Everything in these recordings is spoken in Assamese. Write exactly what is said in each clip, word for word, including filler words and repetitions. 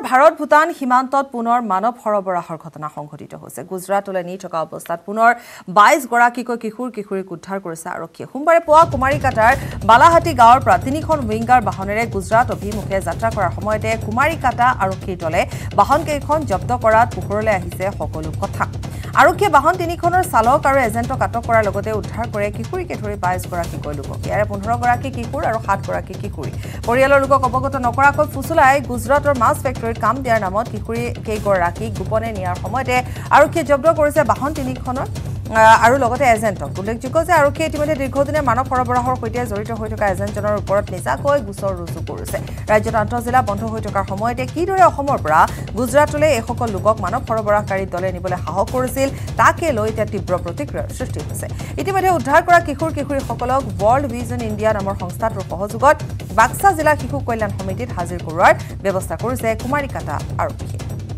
ভাৰত ভূটান সীমান্তত পুনৰ মানৱ সৰবৰাহৰ ঘটনা সংঘটিত হৈছে গুজৰাটলৈ নি থকা অৱস্থাত পুনৰ বাইশ গৰাকীকৈ কিশোৰ কিশোৰীক উদ্ধাৰ কৰিছে আৰক্ষীয়ে সোমবাৰে পুৱা কুমাৰীকাটাৰ বালাহাটি গাঁৱৰ পৰা তিনিখন উইংগাৰ বাহনেৰে গুজৰাট অভিমুখে যাত্ৰা কৰাৰ সময়তে কুমাৰীকাটা আৰক্ষীৰ দলে বাহনকেইখন জব্দ কৰাত পোহৰলৈ আহিছে সকলো কথা আৰক্ষীয়ে বাহন তিনিখনৰ চালক আৰু এজেণ্টক আটক কৰাৰ লগতে উদ্ধাৰ কৰে কিশোৰীকে ধৰি বাইশ গৰাকীকৈ লোকক ইয়াৰে পোন্ধৰ গৰাকী কিশোৰ আৰু সাত গৰাকী কিশোৰী পৰিয়ালৰ লোকক অৱগত নকৰাকৈ ফুচুলাই গুজৰাটৰ মাছ ফেক্টৰীত কাম দিয়াৰ নামত কিশোৰী কেইগৰাকীক গোপনে নিয়াৰ সময়তে আৰক্ষীয়ে জব্দ কৰিছে বাহন তিনিখনৰ আৰু লগতে এজেণ্টক উল্লেখযোগ্য যে আৰক্ষীয়ে ইতিমধ্যে দীৰ্ঘদিনীয়া মানৱ সৰবৰাহৰ সৈতে জড়িত হৈ থকা এজেণ্টজনৰ ওপৰত নিজাকৈ গোচৰ ৰুজু কৰিছে ৰাজ্যত আন্তঃজিলা বন্ধ হৈ থকাৰ সময়তে কিদৰে অসমৰ পৰা গুজৰাটলৈ এইসকল লোকক মানৱ সৰবৰাহকাৰী দলে নিবলৈ সাহস কৰিছিল তাকে লৈ এতিয়া তীব্ৰ প্ৰতিক্ৰিয়াৰ সৃষ্টি হৈছে ইতিমধ্যে উদ্ধাৰ কৰা কিশোৰ কিশোৰীসকলক ৱৰ্ল্ড ভিজন ইণ্ডিয়া নামৰ সংস্থাটোৰ সহযোগত বাক্সা জিলা শিশু কল্যাণ সমিতিত হাজিৰ কৰোৱাৰ ব্যৱস্থা কৰিছে কুমাৰীকাটা আৰক্ষীয়ে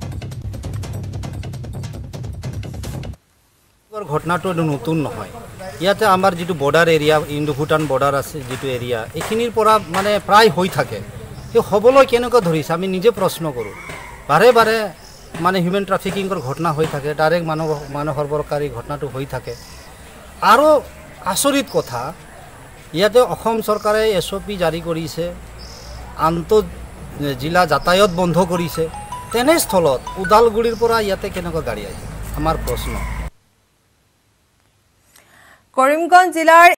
ঘটনাটো নতুন নহয় ইয়াতে আমাৰ যেটো border area Indo Bhutan border আছে যেটো এৰিয়া এখিনিৰ পৰা মানে প্ৰায় হৈ থাকে এই হবলৈ কেনেকৈ ধৰিছে আমি নিজে প্ৰশ্ন কৰোঁ বাৰে বাৰে মানে হিউমেন ট্ৰাফিকিংৰ ঘটনা হৈ থাকে ডাইৰেক্ট মানৱ মানৱ সৰবৰাহকাৰী ঘটনাটো হৈ থাকে আৰু আচৰিত কথা ইয়াতে অসম চৰকাৰে এছ অ' পি জাৰি কৰিছে আন্তঃ জিলা যাতায়াত বন্ধ কৰিছে তেনেস্থলত ওদালগুৰিৰ পৰা ইয়াতে কেনেকৈ গাড়ী আহিছে আমাৰ প্ৰশ্ন কৰিমগঞ্জ জিলাৰ